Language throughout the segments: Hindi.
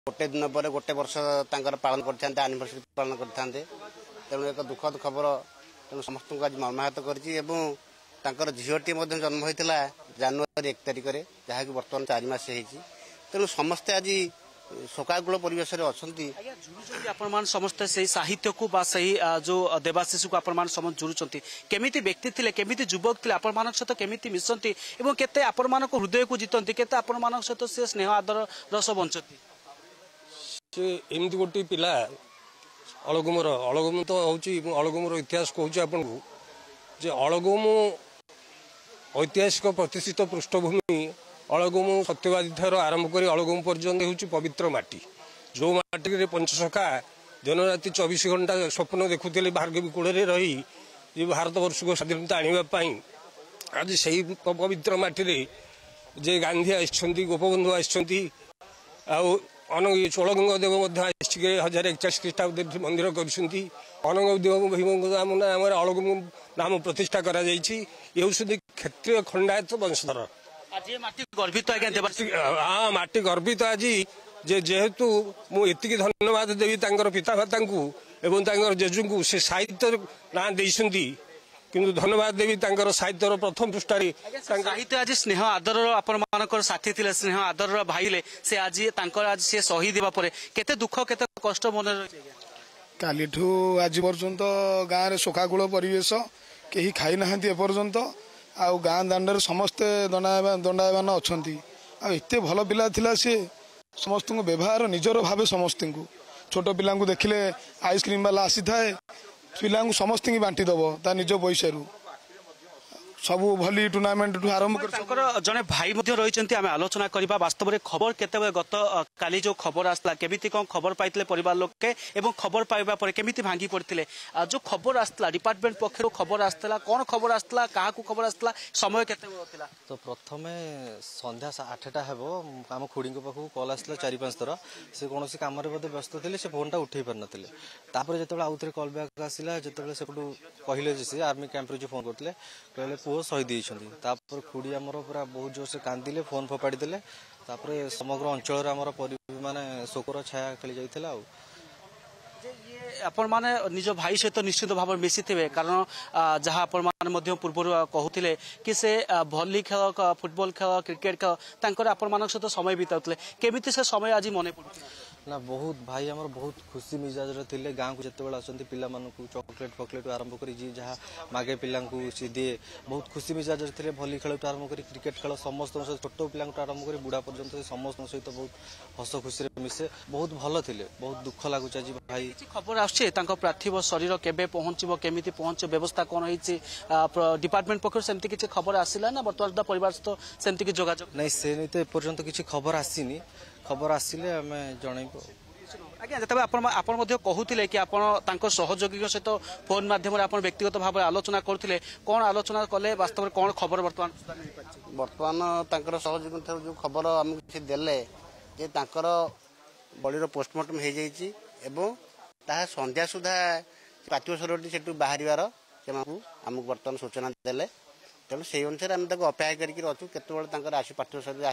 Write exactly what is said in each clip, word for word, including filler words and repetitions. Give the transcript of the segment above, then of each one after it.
गोटे दिन पर गोटे वर्ष पालन करते आनिभर्सरी पालन करते तेणु एक दुखद खबर तेणु समस्त आज मर्माहत कर झीटी जन्म होता जनवरी एक तारिख में जहाँकि बर्तमान चार मस तेणु समस्ते आज शोकाकुल परिवेश आपण समस्ते से साहित्य को बा सही जो देवाशीष को आपण समस्त जुड़ुंट केमी व्यक्ति थे केमी युवक थे आपण सहित केमी मिशंती और केते आपण हृदय को जीतती केते आपण सहित से स्नेह आदर रस बंचती एमती गोटे पिला अलगुमर अलगुम तो हूँ अलगुमर इतिहास कहूँ आपन को जे अलगुम ऐतिहासिक प्रतिष्ठित पृष्ठभूमि अलगुम सत्यवादी ठार आरंभ कर अलगुम पर्यंत हूँ पवित्र माटी जो माटी पंचसखा दिन राति चौबीस घंटा स्वप्न देखुले भार्गवी कूल रही जे भारत वर्ष को स्वाधीनता आने आज से पवित्र माटी जे गांधी आसछंती गोपबंधु आसछंती अनंग चोलगंग देव हजार एकचाश ख्रीष्टाब्द मंदिर करछंती अनंग देव भीम नाम अलगुम नाम प्रतिष्ठा करा जायछि ये हउछंती क्षत्रिय खंडायत वंशधर आज ये माटी गर्वित आज्ञा देवाशीष हाँ माटी गर्वित आज जे जेहेतु मुझे धन्यवाद देवी तांकर पिता माता को एवं तांकर जेजू को से साहित्य ना देइछंती किंतु धन्यवाद देवी तांकर साहित्यर प्रथम पृष्ठारे साहित्य आज स्नेह आदर आपण साथी थे स्नेह आदर भाईले से आज तांकर आज से शहीद देवा परे केते दुख केते कष्ट मन काली आज पर्यंत गाँव में शोकाकुल परिवेश कहीं खाई ना एपर्यंत आउ गाँ दांडर समस्ते दंडायमान अच्छा आते भल पिला थिला सी समस्त व्यवहार निजर भावे समस्त को छोट पिला देखिले आइसक्रीम वाला आसी थाए पिला समस्त बांटी दब ता निज पैसा सब भली टूर्णामेंट आरंभ कर जड़े भाई रही आम आलोचना करवा वास्तव में खबर केत गत काली जो खबर आसला केमिति कौन खबर पाइले परिवार लोक के एवं खबर पाइबा परे केमिति भांगी पड़ते जो खबर आसला डिपार्टमेंट पक्षर खबर आसला कौन खबर आसला क्या खबर आसला समय केते होतिला तो प्रथम संध्या आठटा हेब आम खुड़ी पाखु कल आसला चार पांच थर से कौन कम व्यस्त थे से फोन टा उठे पार नापर जो आउ थे कल बैक आसला जो से कहले से आर्मी कैंप जो फोन करते कहले पुओ शहीद होती खुड़ी आमर पूरा बहुत जोर से कांदिले फोन फोपाड़ी देले समग्र अंचल माने शोकर छाया खेली जाइथिला आपण माने निज भाई सहित निश्चित भाव मिसी थे कारण जहाँ आपण माने पूर्व कहते कि से भली खेल फुटबॉल खेल क्रिकेट खेल तांकर आपण मान सहित समय बिताउतले केमिति से समय आज मन पड़ ना बहुत भाई आमर बहुत खुशी मिजाज थे गाँव को जिते आसती पिला चॉकलेट फकलेट आरंभ कर जी जहाँ मागे पिला सी दिए बहुत खुशी मिजाज थे भली खेल आरंभ कर क्रिकेट खेल समस्त छोट पिला आरंभ कर बुढ़ा पर्यंत समस्त सहित बहुत हस खुशी मिसे बहुत भल थे बहुत दुख लगुच आज भाई खबर आसছে पार्थिव शरीर केबे पहुंचबो केमिति पहुंच व्यवस्था कौन होइछि डिपार्टमेंट पक्ष सेमति किछि खबर आसिला ना वर्तमान परिवार तो सेमति कि जोगाजोग नहीं से नहीं तो पर्यंत किछि खबर आसीनी खबर आसिले आम जनइबो आज्ञा जब आप कहते कि आप सहयोगी सहित फोन माध्यम व्यक्तिगत भाव आलोचना करते कौन आलोचना कले वास्तव में कौन खबर बर्तमान बर्तमान सहयोगी जो खबर आम किसी देले जे तांकर बॉडीर पोस्टमार्टम हो जाइए ताहा संध्या सुधा पार्थिव शरीर से बाहर आमको बर्तमान सूचना देले तेणु से अनुसार आम अपेक्षा करके केत आस पार्थिव शरीर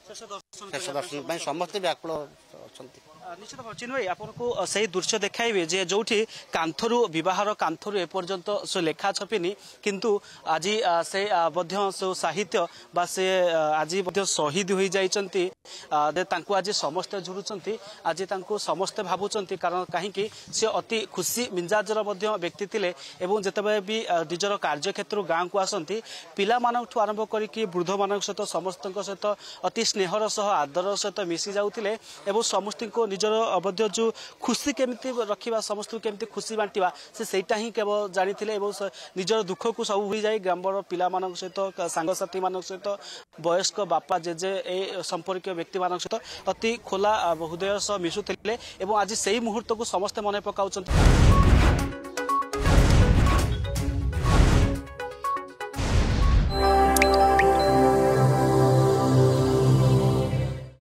आस दर्शन समस्त व्याकुल अच्छा निश्चित भाव चिन्ह भाई आपको से दृश्य देखाइबे जे जोठी कांथरु विवाहर कांथरु एपर्यंत से लेखा छपिनी किंतु आज से से साहित्य बा से आज शहीद हो जाइछंती तांको आज समस्त झुरुचंती आज तांको समस्त भाबुचंती कारण कहीं से अति खुशी मिजाजर व्यक्ति थिले एवं जेतेबे भी निजर कार्य क्षेत्र गाँव को आसंती पिला मानकठु आरंभ करिकि वृद्ध मानक सहित समस्त सहित अति स्नेहर सह आदर सहित मिसी जाउथिले एवं समस्त को निजर अवध जो खुशी केमिति रखिबा समस्त केमिति खुशी बांटिबा से सेटा ही केवल जानिथिले एवं निजर दुख को सब हुई जाए ग्रामर पिला मानक सहित सांगसाथी मानक सहित वयस्क बापा जेजे ए संपर्क व्यक्ति मानक सहित अति खोला हृदय सह मिशुथिले एवं आज सेही मुहूर्त को समस्त मन पकाउछंती।